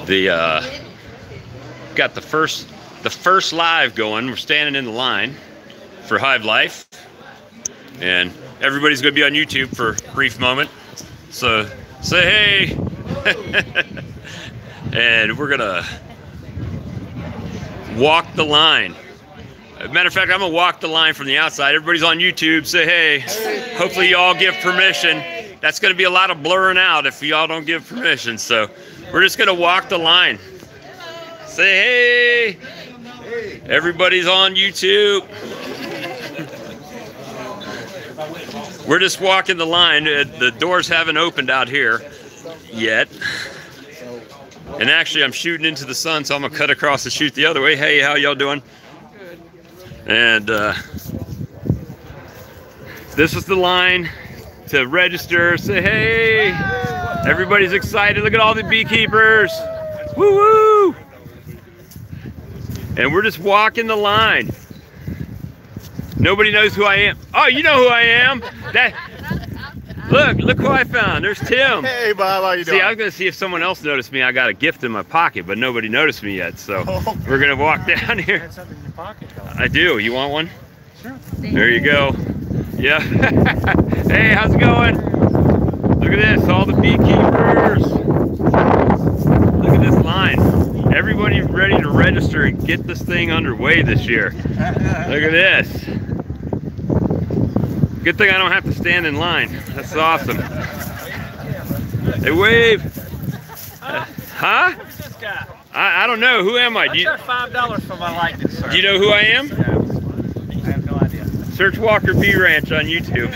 got the first live going. We're standing in the line for Hive Life, and everybody's going to be on YouTube for a brief moment. So say hey, and we're gonna walk the line. As a matter of fact, I'm gonna walk the line from the outside. Everybody's on YouTube. Say hey. Hopefully you all give permission. That's gonna be a lot of blurring out if y'all don't give permission. So we're just gonna walk the line. Say hey. Everybody's on YouTube. We're just walking the line. The doors haven't opened out here yet. And actually, I'm shooting into the sun, so I'm gonna cut across and shoot the other way. Hey, how y'all doing? Good. And this is the line to register. Say hey. Everybody's excited. Look at all the beekeepers. Woo woo. And we're just walking the line. Nobody knows who I am. Oh, you know who I am. Look who I found. There's Tim. Hey, Bob, how you doing? See, I was going to see if someone else noticed me. I got a gift in my pocket, but nobody noticed me yet. So we're going to walk down here. You had something in your pocket, though. I do. You want one? Sure. There you go. Yeah. Hey, how's it going? Look at this. All the beekeepers. Look at this line. Everybody's ready to register and get this thing underway this year. Look at this. Good thing I don't have to stand in line. That's awesome. Hey, wave. Huh? Who's this guy? I don't know. Who am I? I charge $5 for my likeness, sir. Do you know who I am? I have no idea. Search Walker Bee Ranch on YouTube.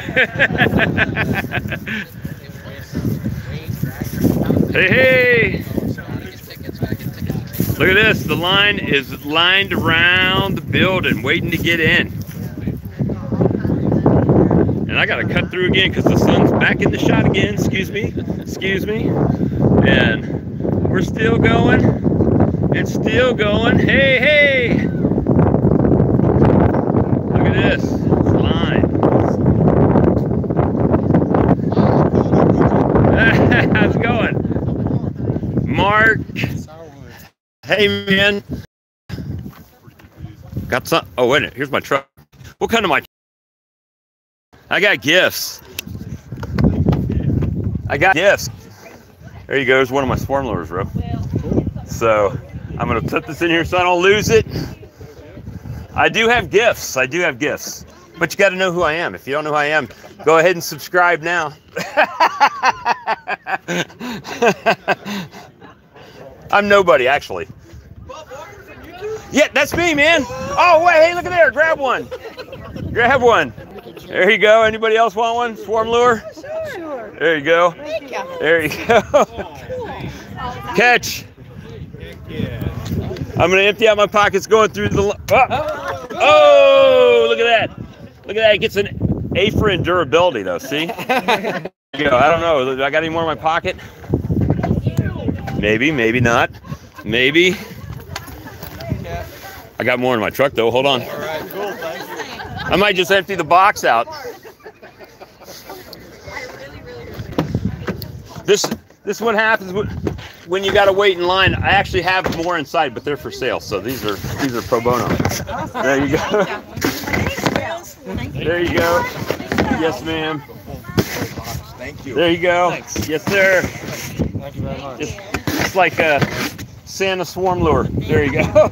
Hey, hey. Look at this. The line is lined around the building, waiting to get in. And I gotta cut through again because the sun's back in the shot again. Excuse me. And we're still going. It's still going. Hey, hey. Look at this. It's line. How's it going? Mark. Hey, man. Got some. Oh, wait a minute. Here's my truck. What kind of my? I got gifts. There you go. There's one of my swarm lures, bro. So I'm gonna put this in here so I don't lose it. I do have gifts. But you got to know who I am. If you don't know who I am, go ahead and subscribe now. I'm nobody, actually. Yeah, that's me, man. Oh, wait, hey, look at there. Grab one. Grab one. There you go. Anybody else want one? Swarm lure? Sure. There you go. Thank you. There you go. Catch. I'm going to empty out my pockets going through the... Oh, look at that. Look at that. It gets an A for durability, though. See? I don't know. Do I got any more in my pocket? Maybe, maybe not. Maybe. I got more in my truck, though. Hold on. All right, cool. Thank you. I might just empty the box out. This is what happens when you got to wait in line. I actually have more inside, but they're for sale. So these are pro bono. There you go. There you go. Yes, ma'am. Thank you. There you go. Thanks. Yes, sir. Thank you very much. It's like a Santa swarm lure. There you go.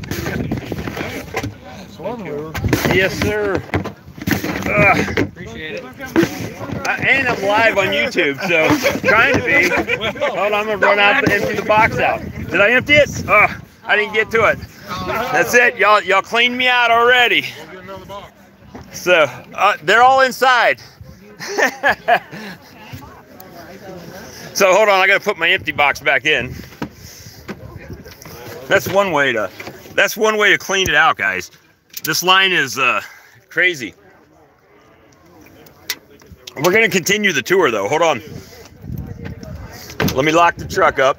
Swarm lure. Yes, sir. Appreciate it. And I'm live on YouTube, so trying to be. Hold on, I'm gonna run out to empty the box out. Did I empty it? Oh, I didn't get to it. That's it. Y'all cleaned me out already. So they're all inside. So hold on, I gotta put my empty box back in. That's one way to clean it out, guys. This line is crazy. We're gonna continue the tour though. Hold on. Let me lock the truck up.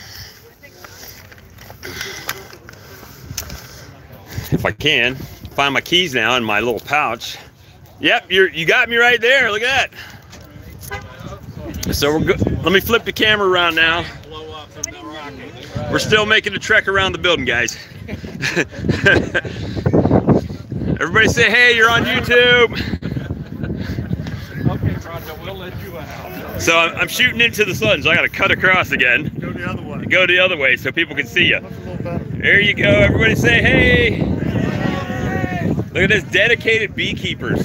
If I can. Find my keys now in my little pouch. Yep, you got me right there. Look at that. So we're good. Let me flip the camera around now. We're still making the trek around the building, guys. Everybody say, hey, you're on YouTube. Okay, Roger, we'll let you out. So I'm shooting into the sun, so I got to cut across again. Go the other way. Go the other way so people can see you. That's a little better. There you go. Everybody say, hey. Look at this, dedicated beekeepers.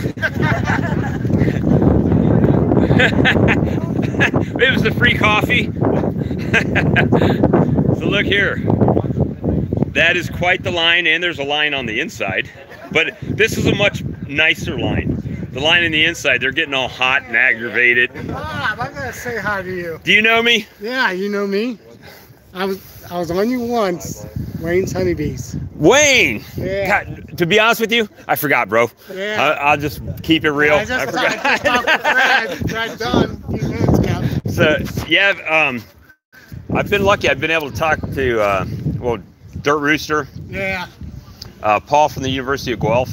It was the free coffee. So look here. That is quite the line, and there's a line on the inside. But this is a much nicer line. The line on the inside, they're getting all hot and aggravated. Bob, I gotta say hi to you. Do you know me? Yeah, you know me. I was on you once. Wayne's Honeybees. Wayne! Yeah. God, to be honest with you, I forgot, bro. Yeah. I'll just keep it real. I just talked to Fred done a few minutes ago. So, yeah, I've been lucky. I've been able to talk to, well, Dirt Rooster. Yeah. Paul from the University of Guelph.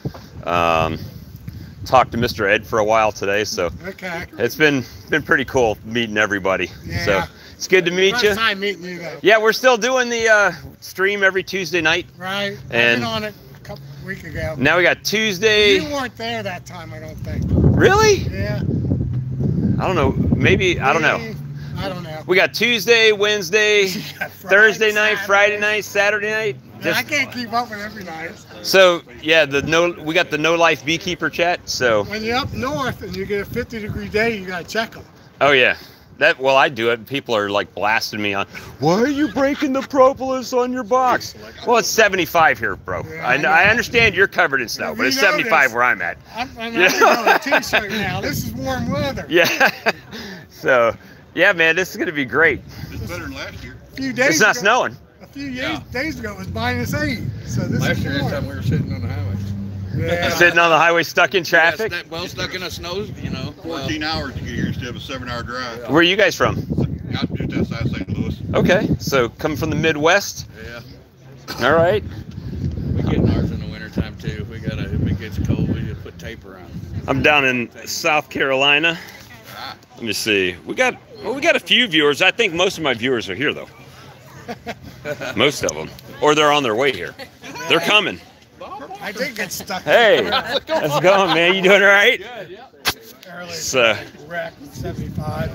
Talked to Mr. Ed for a while today, so Okay. it's been pretty cool meeting everybody. Yeah. So it's good to meet you. First time meeting you though. Yeah, we're still doing the stream every Tuesday night. Right. I've And- been on it a couple weeks ago. Now we got Tuesday. You weren't there that time, I don't think. Really? Yeah. I don't know. Maybe I don't know. I don't know. We got Tuesday, Wednesday, Thursday night, Friday night, Saturday night. Yeah, I can't keep up with every night. So yeah, we got the No Life Beekeeper chat. So When you're up north and you get a 50-degree day, you gotta check them. oh yeah, well I do it. People are like blasting me on. Why are you breaking the propolis on your box? Well, it's 75 here, bro. Yeah, I understand you're covered in snow, but it's 75 where I'm at. I'm a t-shirt now. This is warm weather. Yeah. So yeah, man, this is gonna be great. It's better than last year. A few days It's not ago, snowing. A few days ago it was -8. So this Last is year, this warm. time we were sitting on the highway. Yeah. Sitting on the highway, stuck in traffic. Well, stuck in the snow, you know. 14 hours to get here instead of a 7-hour drive. Where are you guys from? Out just outside St. Louis. Okay, so coming from the Midwest. Yeah. All right. We get ours in the wintertime too. If it gets cold, we just put tape around. I'm down in South Carolina. Let me see. We got a few viewers. I think most of my viewers are here though. Most of them, or they're on their way here. They're coming. I did get stuck. Hey, how's it going, man? You doing all right? Early. So, Wreck 75.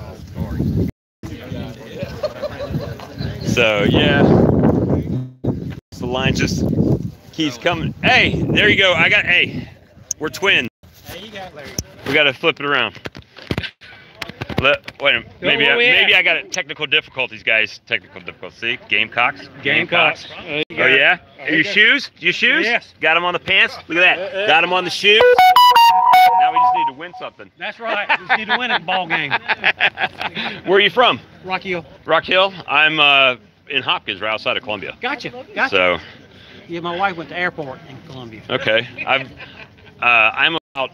so yeah. The line just keeps coming. Hey, there you go. Hey, we're twins. Hey, you got Larry. We got to flip it around. Wait a minute. Maybe I got it. Technical difficulties, guys. Technical difficulties. See? Gamecocks. Gamecocks. Oh, yeah? Your shoes? Your shoes? Yes. Got them on the pants? Look at that. Got them on the shoes? Now we just need to win something. That's right. We just need to win at the ball game. Where are you from? Rock Hill. Rock Hill? I'm in Hopkins, right outside of Columbia. Gotcha. So, Yeah, my wife went to airport in Columbia. okay. I'm about,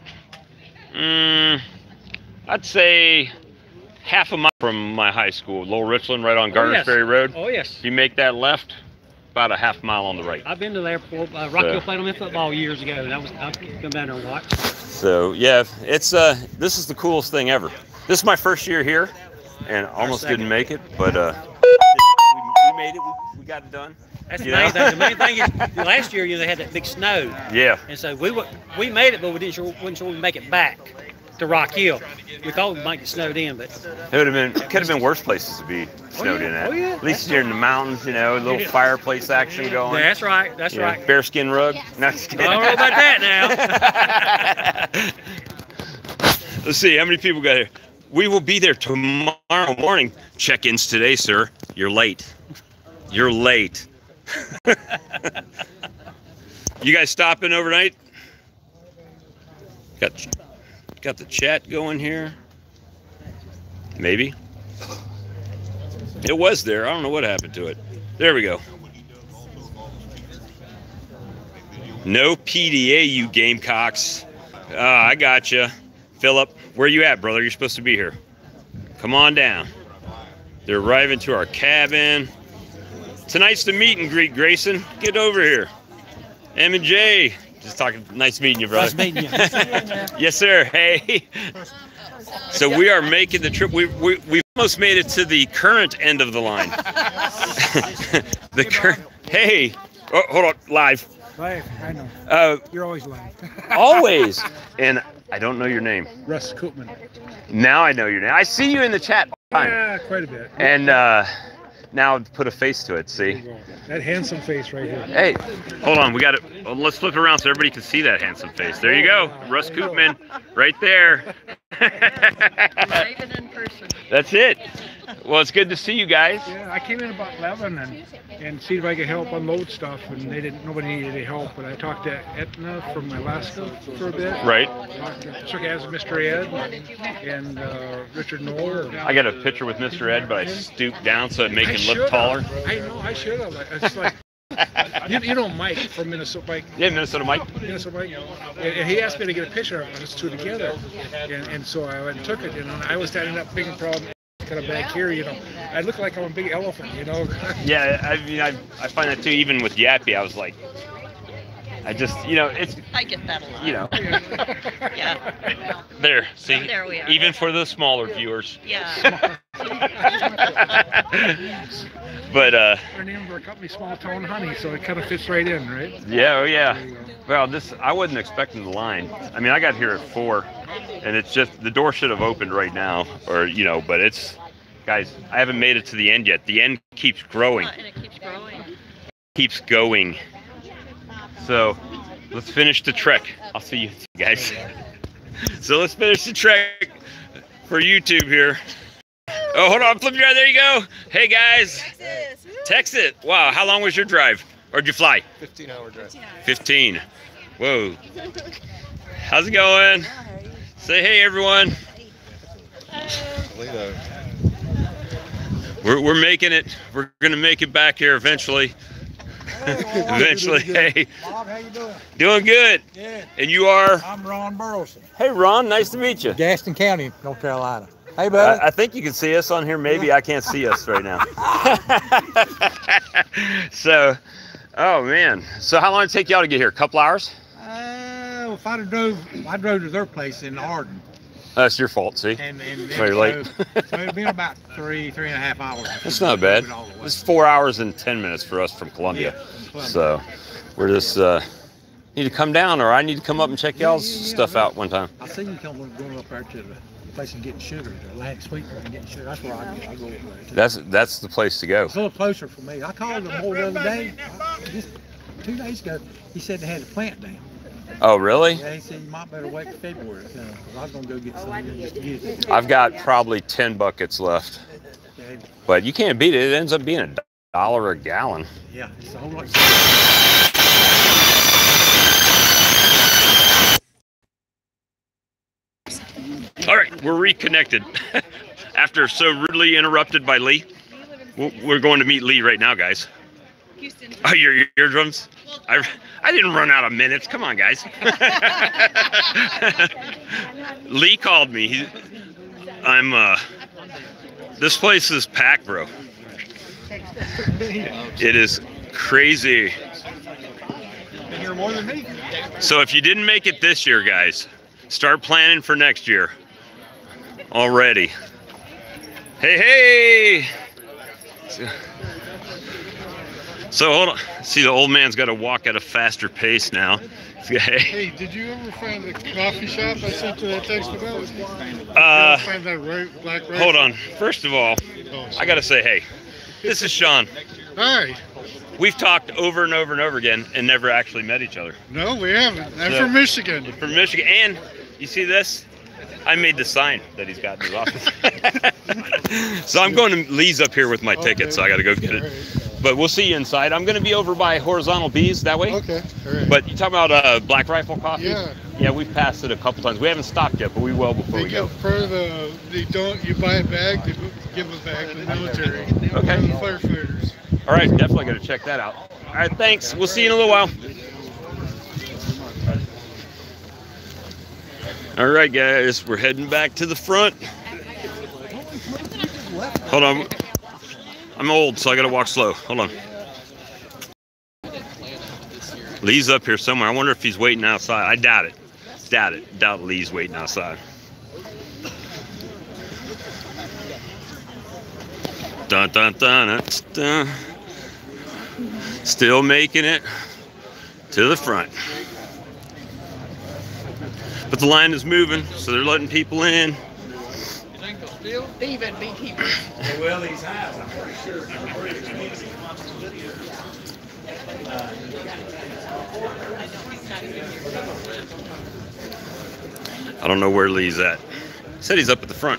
I'd say half a mile from my high school, Lowell Richland, right on Gardner's yes. Ferry Road. Oh, yes. If you make that left, about a half mile on the right. I've been to the airport. Rock Hill played on me football years ago, and I've come down there and watched. So yeah, it's this is the coolest thing ever. This is my first year here, and almost didn't make it, but we made it. We got it done. That's the main thing. The main thing is last year, they had that big snow, Yeah. and so we made it, but we wasn't sure we'd make it back to Rock Hill. We thought we might get snowed in, but It could have been worse places to be snowed in at. Oh, yeah. At least you're in the mountains, you know, a little fireplace action going. that's right. That's Yeah, right. Bearskin rug. No, just I kidding. don't know about that now. Let's see, how many people got here? We will be there tomorrow morning. Check-ins today, sir. You're late. You're late. You guys stopping overnight? Got the chat going here. Maybe. It was there. I don't know what happened to it. There we go. No PDA, you Gamecocks. I gotcha. Philip, where you at, brother? You're supposed to be here. Come on down. They're arriving to our cabin. Tonight's the meet and greet, Grayson. Get over here. M&J. Just talking. Nice meeting you, brother. Nice meeting you. Yes, sir. Hey. So we are making the trip. We almost made it to the current end of the line. The current. Hey, oh, hold on, live. Live, I know. You're always live. Always. And I don't know your name. Russ Koopman. Now I know your name. I see you in the chat all the time. Yeah, quite a bit. And now put a face to it. See. That handsome face right here. Hey, hold on. We got it. Well, let's flip it around so everybody can see that handsome face. There you go, Russ Koopman, right there. Even in person. That's it. Well, it's good to see you guys. Yeah, I came in about 11 and see if I could help unload stuff, and nobody needed any help. But I talked to Etna from Alaska for a bit. Right. Shook hands with Mr. Ed and Richard Knoll. I got a picture with Mr. Ed, but I stooped down so it made him look taller. I know, I should have. It's like, you know Mike from Minnesota, Mike. Yeah, Minnesota Mike. Minnesota Mike. And he asked me to get a picture of us two together, and so I went and took it. And I was standing up, big problem, kind of back here. I look like I'm a big elephant. Yeah, I mean, I find that too. Even with Yappy, I was like, I just, it's. I get that a lot. Yeah. There, see. There we are. Even for the smaller viewers. Yeah. But our name of our company, Small Town Honey, so it kind of fits right in, right? Yeah, oh yeah. Well, I wasn't expecting the line. I mean, I got here at 4, and it's just the door should have opened right now, or but it's, guys, I haven't made it to the end yet. The end keeps growing. And it keeps growing. Keeps going. So let's finish the trek. I'll see you guys. So let's finish the trek for YouTube here. Oh, hold on, flip your eye. There you go. Hey guys. Texas. Wow, how long was your drive? Or did you fly? 15-hour drive. 15. Whoa. How's it going? Say hey, everyone. We're making it. We're gonna make it back here eventually. Eventually. Hey. Bob, how you doing? Doing good. Good. And you are? I'm Ron Burleson. Hey, Ron. Nice to meet you. Gaston County, North Carolina. Hey, bud. I think you can see us on here. Maybe I can't see us right now. So, oh man. So how long did it take y'all to get here? A couple hours? If I drove to their place in Arden. That's your fault, see? And you're late. So it'd been about 3.5 hours. That's not bad. It's 4 hours and 10 minutes for us from Columbia. Yeah, so we're just need to come down, or I need to come up and check y'all's stuff out one time. I see you going up there to the place and getting sugar, the Atlantic Sweetener and getting sugar. That's where I go over there. That's the place to go. It's a little closer for me. I called them the other day, just 2 days ago. He said they had a plant down. Oh, really? Yeah, he said you might better wait till February, because I was going to go get some just to use it. I've got probably 10 buckets left, but you can't beat it. It ends up being $1 a gallon. Yeah, it's a whole lot. All right, we're reconnected. After so rudely interrupted by Lee, we're going to meet Lee right now, guys. Oh, your eardrums? I didn't run out of minutes. Come on, guys. Lee called me. This place is packed, bro. It is crazy. Been here more than me. So if you didn't make it this year, guys, start planning for next year already. Hey! So hold on. See, the old man's got to walk at a faster pace now. Hey, did you ever find the coffee shop I sent you that text about? Find that black rice? Hold on. First of all, I got to say, hey, this is Sean. Hi. We've talked over and over and over again and never actually met each other. No, we haven't. I'm from Michigan. From Michigan. And you see this? I made the sign that he's got in his office. So I'm going to Lee's up here with my ticket, so I got to go get it. But we'll see you inside. I'm going to be over by Horizontal Bees that way. Okay, all right. But you talking about Black Rifle Coffee? Yeah. Yeah, we've passed it a couple times. We haven't stopped yet, but we will before we go. You buy it back, they give it back to the military. Okay. And the firefighters. All right, definitely going to check that out. All right, thanks. We'll see you in a little while. All right, guys, we're heading back to the front. Hold on. I'm old, so I gotta walk slow. Hold on. Lee's up here somewhere. I wonder if he's waiting outside. I doubt it. Doubt Lee's waiting outside. Dun, dun, dun, dun, dun. Still making it to the front. But the line is moving, so they're letting people in. You think they'll steal? Even beekeepers. They will, these hives, I'm pretty sure. I don't know where Lee's at. He said he's up at the front.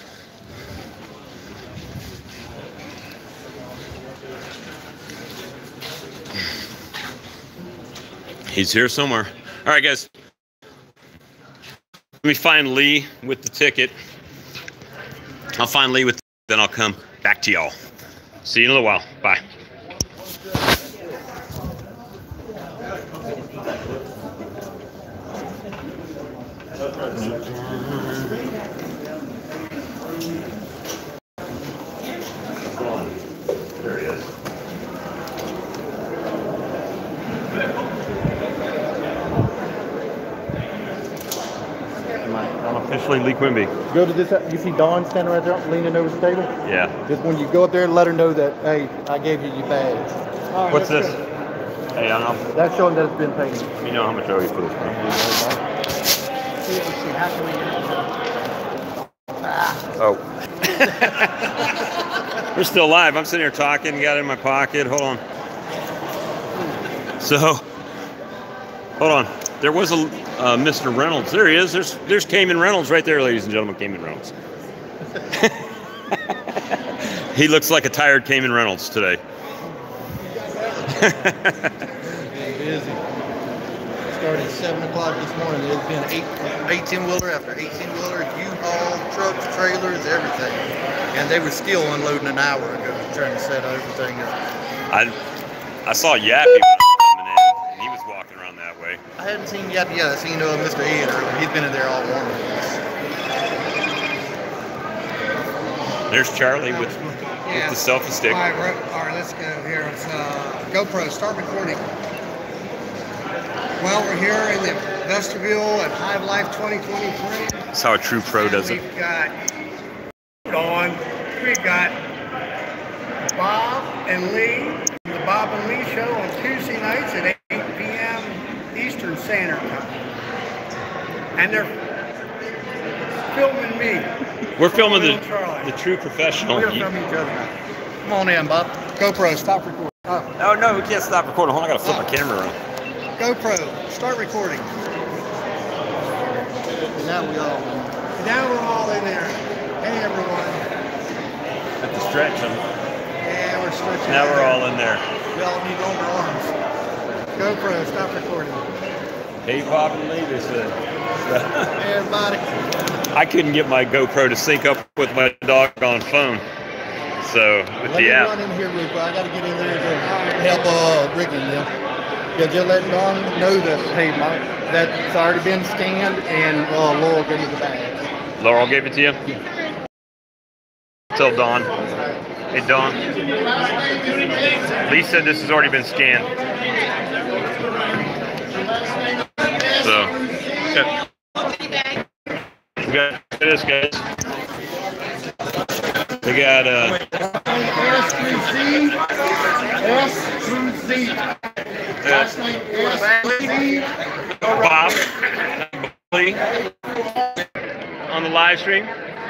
He's here somewhere. All right, guys. Let me find Lee with the ticket. I'll find Lee with, then I'll come back to y'all. See you in a little while. Bye. There he is. I'm officially Lee Quimby. Go to this. You see Dawn standing right there, leaning over the table. Yeah. Just when you go up there, let her know that, hey, I gave you your badge. All right, What's this? go. Hey, I don't know. That's showing that it's been paid. Let me know how much I owe you for this, bro. Oh. We're still live. I'm sitting here talking, got it in my pocket. Hold on. So, hold on. There was a Mr. Reynolds. There he is. There's Cayman Reynolds right there, ladies and gentlemen. Cayman Reynolds. He looks like a tired Cayman Reynolds today. Busy. Started at 7 o'clock this morning. There's been 18-wheeler after 18-wheeler, U-Haul, trucks, trailers, everything. And they were still unloading an hour ago, trying to set everything up. I saw Yappy when I was coming in, and he was walking around that way. I hadn't seen Yappy yet. I seen Mr. Ian earlier. He's been in there all morning. There's Charlie with the selfie stick. All right, let's go here. It's GoPro, start recording. Well, we're here in the vestibule at Hive Life 2023. That's how a true pro does it. We've got we've got Bob and Lee, the Bob and Lee show on Tuesday nights at 8 p.m. Eastern Standard Time. And they're filming me. We're filming the true professional. We're going to film each other. Come on in, Bob. GoPro, stop recording. Oh, no, we can't stop recording. Hold on, I got to flip my camera around. GoPro, start recording. Now Now we're all in there. Hey, everyone. Have to stretch them. Yeah, we're stretching. Now we're all in there. We all need longer arms. GoPro, stop recording. Hey, Bob and Lee, they said. Hey, everybody. I couldn't get my GoPro to sync up with my doggone phone. So, with the app. Let me run in here real quick. I got to get in there to help Rick and them. Yeah, just let Dawn know that, hey, that's already been scanned, and Laurel gave me the badge. Laurel gave it to you? Tell Dawn. Hey, Dawn. Lee said this has already been scanned. So, yeah. We got this, guys. We got Bob Lee on the live stream.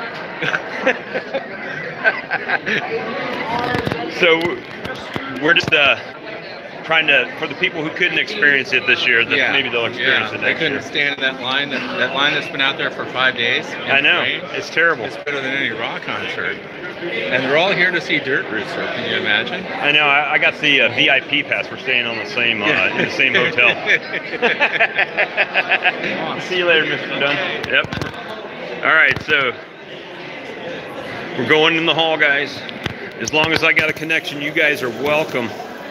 So we're just trying to, for the people who couldn't experience it this year, that maybe they'll experience it next year. They couldn't stand in that line. That line that's been out there for 5 days. I know. It's terrible. It's better than any rock concert. And they're all here to see Dirt Rooster. Can you imagine? I know. I got the VIP pass. We're staying on the same in the same hotel. See you later, Mr. Dunn. Yep. All right, so we're going in the hall, guys. As long as I got a connection, you guys are welcome.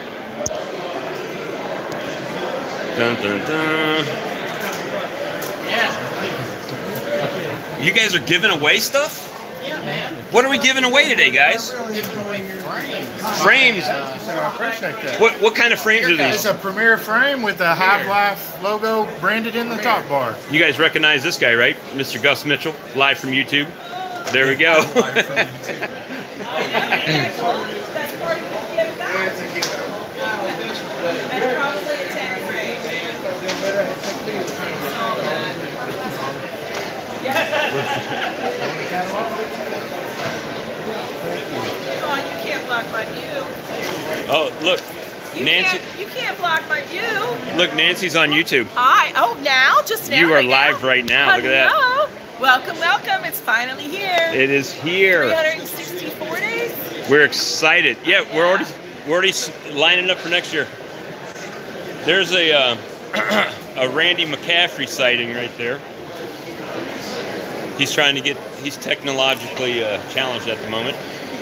Dun, dun, dun. Yeah. You guys are giving away stuff? Yeah, man. What are we giving away today, guys? Frames. So I appreciate that. What kind of frames are It's these? a premier frame with the Hive Life logo branded in the top bar. You guys recognize this guy, right? Mr. Gus Mitchell, live from YouTube. There we go. You can't block my view. Oh, look, Nancy. You can't block my view. Look, Nancy's on YouTube. Hi. Oh, now? Just now? You are right live now? right now. Look at that. Hello. Welcome, welcome. It's finally here. It is here. 364 days. We're excited. Yeah, we're already lining up for next year. There's a a Randy McCaffrey sighting right there. He's trying to get. He's technologically challenged at the moment.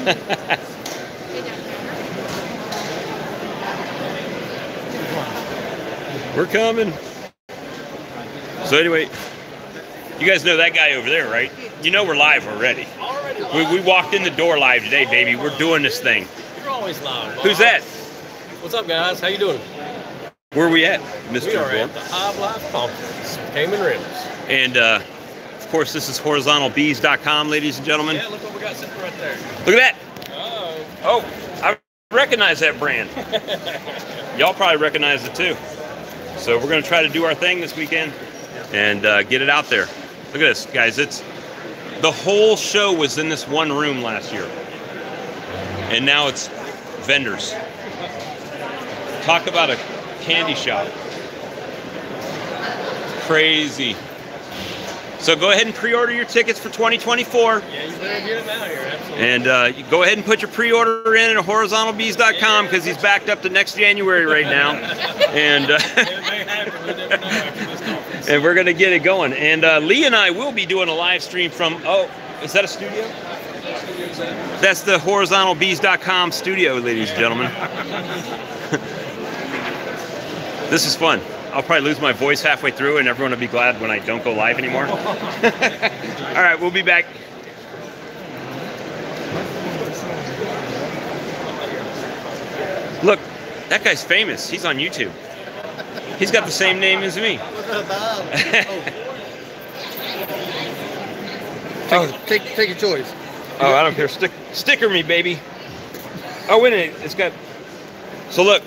We're coming. So anyway, you guys know that guy over there, right? You know we're live already. We walked in the door live today, baby. We're doing this thing. You're always live. Who's that? What's up, guys? How you doing? Where are we at, Mr. We are Gore? at the Hive Life Conference, Cayman Rims. And of course, this is horizontalbees.com, ladies and gentlemen. Yeah, look what we got sitting right there. Look at that. Uh-oh. Oh, I recognize that brand. Y'all probably recognize it too. So we're going to try to do our thing this weekend and get it out there. Look at this, guys. It's the whole show was in this one room last year, and now it's vendors. Talk about a candy shop. Crazy. So go ahead and pre-order your tickets for 2024. Yeah, you better get it out here, absolutely. And you go ahead and put your pre-order in at horizontalbees.com because he's backed up to next January right now. And and we're going to get it going. And Lee and I will be doing a live stream from, oh, is that a studio? That's the horizontalbees.com studio, ladies and gentlemen. This is fun. I'll probably lose my voice halfway through, and everyone will be glad when I don't go live anymore. All right, we'll be back. Look, that guy's famous. He's on YouTube. He's got the same name as me. Take your choice. Oh, I don't care. Sticker me, baby. Oh, wait a minute. It's got... So look.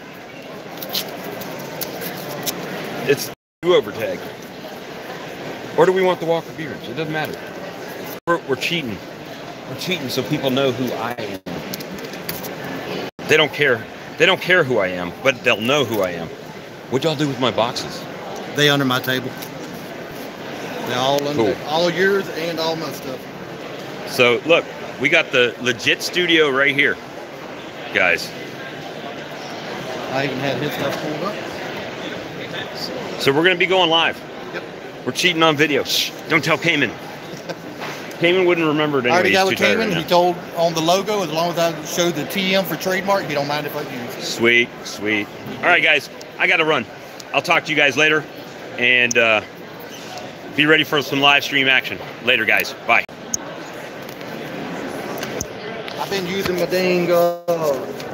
It's do-over tag. Or do we want the Walker Beards? It doesn't matter. We're cheating. We're cheating so people know who I am. They don't care. They don't care who I am, but they'll know who I am. What'd y'all do with my boxes? They under my table. They're all under, all yours and all my stuff. So look, we got the legit studio right here, guys. I even had his stuff pulled up. So we're going to be going live. Yep. We're cheating on video. Shh, don't tell Cayman. Cayman wouldn't remember it anyway. I already got with Cayman. Right, he told on the logo, as long as I show the TM for trademark, he don't mind if I use it. Sweet, sweet. All right, guys, I got to run. I'll talk to you guys later, and be ready for some live stream action. Later, guys. Bye. I've been using my dang